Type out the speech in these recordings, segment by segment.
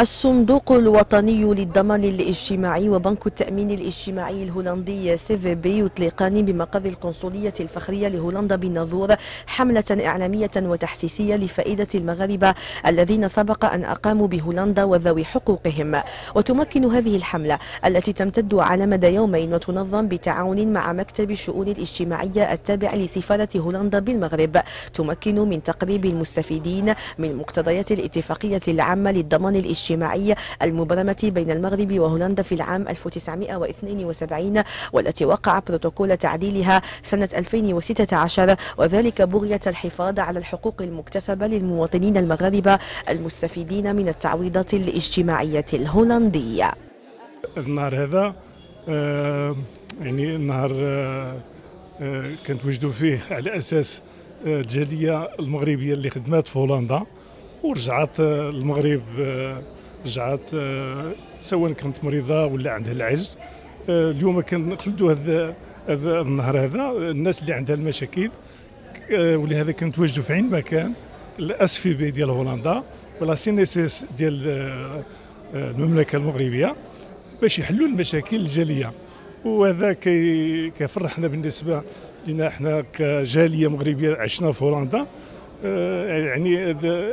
الصندوق الوطني للضمان الاجتماعي وبنك التأمين الاجتماعي الهولندي CVB يطلقان بمقر القنصلية الفخرية لهولندا بالناظور حملة إعلامية وتحسيسية لفائدة المغاربة الذين سبق أن أقاموا بهولندا وذوي حقوقهم. وتمكن هذه الحملة التي تمتد على مدى يومين وتنظم بالتعاون مع مكتب الشؤون الاجتماعية التابع لسفارة هولندا بالمغرب، تمكن من تقريب المستفيدين من مقتضيات الاتفاقية العامة للضمان الاجتماعي المبرمة بين المغرب وهولندا في العام 1972 والتي وقع بروتوكول تعديلها سنة 2016، وذلك بغية الحفاظ على الحقوق المكتسبة للمواطنين المغاربة المستفيدين من التعويضات الاجتماعية الهولندية. النهار هذا يعني النهار كنتوجدوا فيه على أساس الجالية المغربية اللي خدمات في هولندا ورجعت المغرب، رجعت سواء كانت مريضة ولا عندها العجز. اليوم كنخلدوا هذا النهار هذا الناس اللي عندها المشاكل، ولهذا كنتواجدوا في عين مكان الSVB ديال هولندا ولا CNSS ديال المملكة المغربية باش يحلوا المشاكل الجالية. وهذا كيفرحنا بالنسبة لنا احنا كجالية مغربية عشنا في هولندا. يعني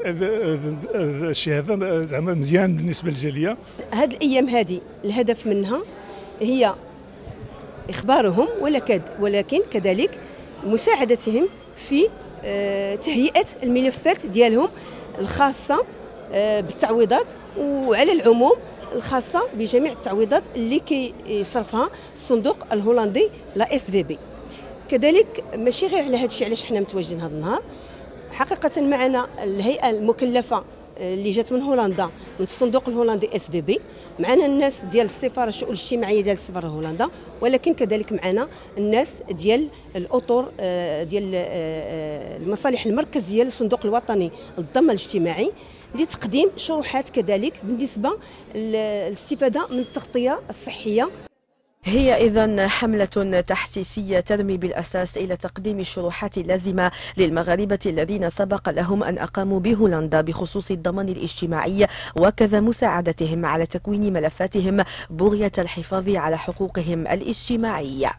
هذا الشيء هذا زعما مزيان بالنسبه للجاليه. هذه الايام هذه الهدف منها هي اخبارهم ولكن كذلك مساعدتهم في تهيئه الملفات ديالهم الخاصه بالتعويضات، وعلى العموم الخاصه بجميع التعويضات اللي كيصرفها الصندوق الهولندي لا SVB. كذلك ماشي غير على هذا الشيء علاش حنا متواجدين هذا النهار، حقيقة معنا الهيئة المكلفة اللي جات من هولندا من الصندوق الهولندي SVB، معنا الناس ديال السفارة الشؤون الاجتماعية ديال السفارة هولندا، ولكن كذلك معنا الناس ديال الأطر ديال المصالح المركزية للصندوق الوطني للضمان الاجتماعي لتقديم شروحات كذلك بالنسبة للاستفادة من التغطية الصحية. هي إذن حملة تحسيسية ترمي بالأساس إلى تقديم الشروحات اللازمة للمغاربة الذين سبق لهم أن أقاموا بهولندا بخصوص الضمان الاجتماعي، وكذا مساعدتهم على تكوين ملفاتهم بغية الحفاظ على حقوقهم الاجتماعية.